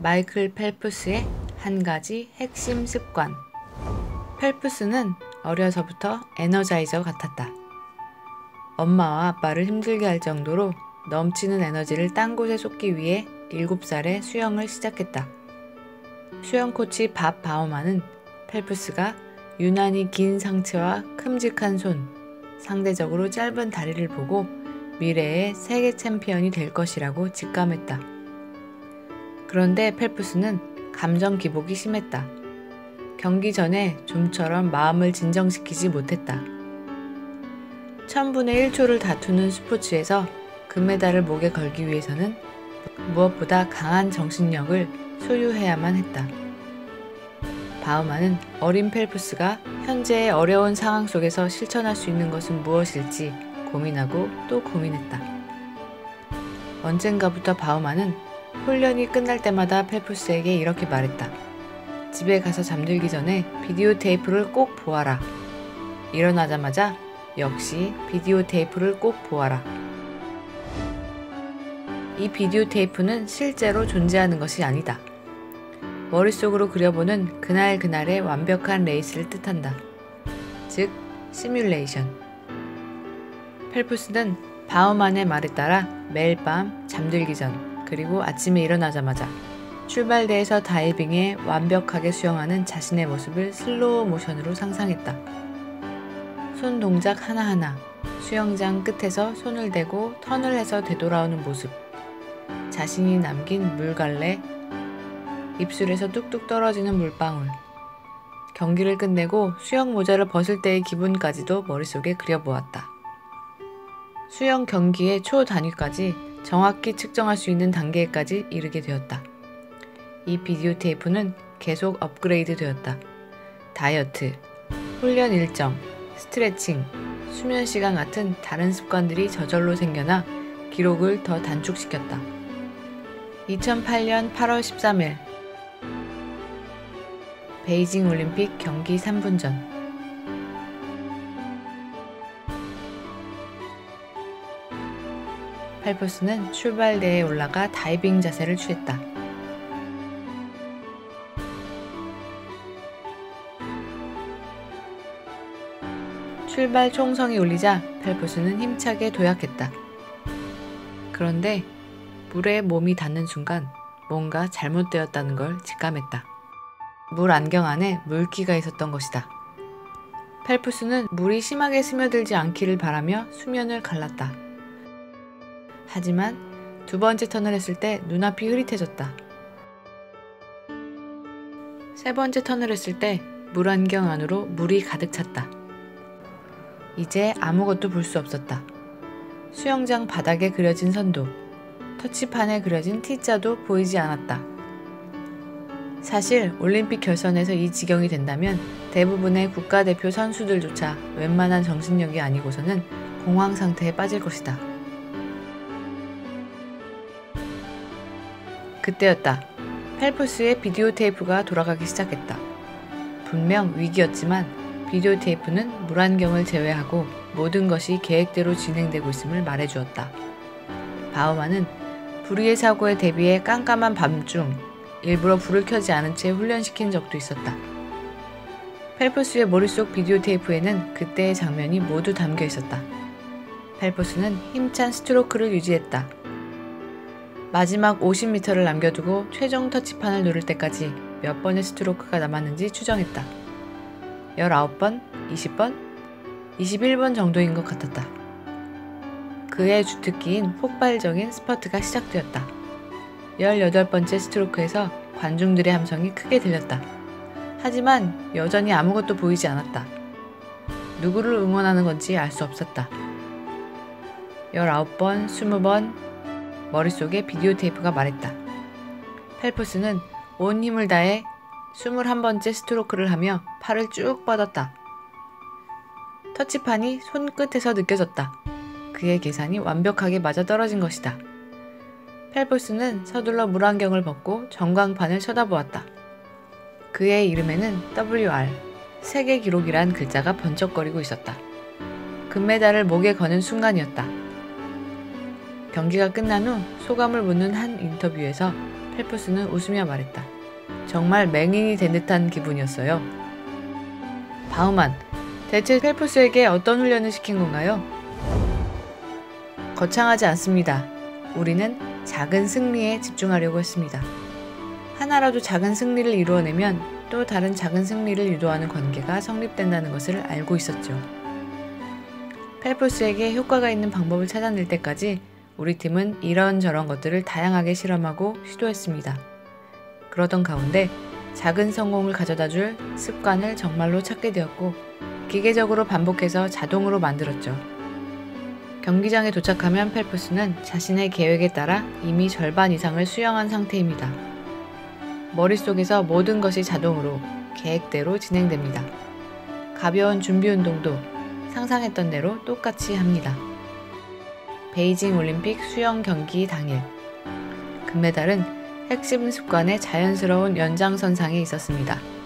마이클 펠프스의 한 가지 핵심 습관. 펠프스는 어려서부터 에너자이저 같았다. 엄마와 아빠를 힘들게 할 정도로 넘치는 에너지를 딴 곳에 쏟기 위해 7살에 수영을 시작했다. 수영 코치 밥 바우만은 펠프스가 유난히 긴 상체와 큼직한 손, 상대적으로 짧은 다리를 보고 미래의 세계 챔피언이 될 것이라고 직감했다. 그런데 펠프스는 감정 기복이 심했다. 경기 전에 좀처럼 마음을 진정시키지 못했다. 1000분의 1초를 다투는 스포츠에서 금메달을 목에 걸기 위해서는 무엇보다 강한 정신력을 소유해야만 했다. 바우만은 어린 펠프스가 현재의 어려운 상황 속에서 실천할 수 있는 것은 무엇일지 고민하고 또 고민했다. 언젠가부터 바우만은 훈련이 끝날 때마다 펠프스에게 이렇게 말했다. 집에 가서 잠들기 전에 비디오 테이프를 꼭 보아라. 일어나자마자 역시 비디오 테이프를 꼭 보아라. 이 비디오 테이프는 실제로 존재하는 것이 아니다. 머릿속으로 그려보는 그날그날의 완벽한 레이스를 뜻한다. 즉, 시뮬레이션. 펠프스는 바우만의 말에 따라 매일 밤 잠들기 전 그리고 아침에 일어나자마자 출발대에서 다이빙에 완벽하게 수영하는 자신의 모습을 슬로우 모션으로 상상했다. 손 동작 하나하나, 수영장 끝에서 손을 대고 턴을 해서 되돌아오는 모습, 자신이 남긴 물갈래, 입술에서 뚝뚝 떨어지는 물방울, 경기를 끝내고 수영 모자를 벗을 때의 기분까지도 머릿속에 그려보았다. 수영 경기의 초 단위까지 정확히 측정할 수 있는 단계까지 이르게 되었다. 이 비디오 테이프는 계속 업그레이드 되었다. 다이어트, 훈련 일정, 스트레칭, 수면 시간 같은 다른 습관들이 저절로 생겨나 기록을 더 단축시켰다. 2008년 8월 13일 베이징 올림픽 경기 3분 전 펠프스는 출발대에 올라가 다이빙 자세를 취했다. 출발 총성이 울리자 펠프스는 힘차게 도약했다. 그런데 물에 몸이 닿는 순간 뭔가 잘못되었다는 걸 직감했다. 물 안경 안에 물기가 있었던 것이다. 펠프스는 물이 심하게 스며들지 않기를 바라며 수면을 갈랐다. 하지만 두 번째 턴을 했을 때 눈앞이 흐릿해졌다. 세 번째 턴을 했을 때 물 안경 안으로 물이 가득 찼다. 이제 아무것도 볼 수 없었다. 수영장 바닥에 그려진 선도, 터치판에 그려진 T자도 보이지 않았다. 사실 올림픽 결선에서 이 지경이 된다면 대부분의 국가대표 선수들조차 웬만한 정신력이 아니고서는 공황 상태에 빠질 것이다. 그때였다. 펠프스의 비디오 테이프가 돌아가기 시작했다. 분명 위기였지만 비디오 테이프는 물안경을 제외하고 모든 것이 계획대로 진행되고 있음을 말해주었다. 바우만은 불의의 사고에 대비해 깜깜한 밤중 일부러 불을 켜지 않은 채 훈련시킨 적도 있었다. 펠프스의 머릿속 비디오 테이프에는 그때의 장면이 모두 담겨 있었다. 펠프스는 힘찬 스트로크를 유지했다. 마지막 50m를 남겨두고 최종 터치판을 누를 때까지 몇 번의 스트로크가 남았는지 추정했다. 19번, 20번, 21번 정도인 것 같았다. 그의 주특기인 폭발적인 스퍼트가 시작되었다. 18번째 스트로크에서 관중들의 함성이 크게 들렸다. 하지만 여전히 아무것도 보이지 않았다. 누구를 응원하는 건지 알 수 없었다. 19번, 20번, 머릿속에 비디오 테이프가 말했다. 펠프스는 온 힘을 다해 21번째 스트로크를 하며 팔을 쭉 뻗었다. 터치판이 손끝에서 느껴졌다. 그의 계산이 완벽하게 맞아떨어진 것이다. 펠프스는 서둘러 물안경을 벗고 전광판을 쳐다보았다. 그의 이름에는 WR, 세계 기록이란 글자가 번쩍거리고 있었다. 금메달을 목에 거는 순간이었다. 경기가 끝난 후 소감을 묻는 한 인터뷰에서 펠프스는 웃으며 말했다. 정말 맹인이 된 듯한 기분이었어요. 바우만, 대체 펠프스에게 어떤 훈련을 시킨 건가요? 거창하지 않습니다. 우리는 작은 승리에 집중하려고 했습니다. 하나라도 작은 승리를 이루어내면 또 다른 작은 승리를 유도하는 관계가 성립된다는 것을 알고 있었죠. 펠프스에게 효과가 있는 방법을 찾아낼 때까지 우리 팀은 이런저런 것들을 다양하게 실험하고 시도했습니다. 그러던 가운데 작은 성공을 가져다줄 습관을 정말로 찾게 되었고 기계적으로 반복해서 자동으로 만들었죠. 경기장에 도착하면 펠프스는 자신의 계획에 따라 이미 절반 이상을 수영한 상태입니다. 머릿속에서 모든 것이 자동으로 계획대로 진행됩니다. 가벼운 준비 운동도 상상했던 대로 똑같이 합니다. 베이징 올림픽 수영 경기 당일, 금메달은 핵심 습관의 자연스러운 연장선상에 있었습니다.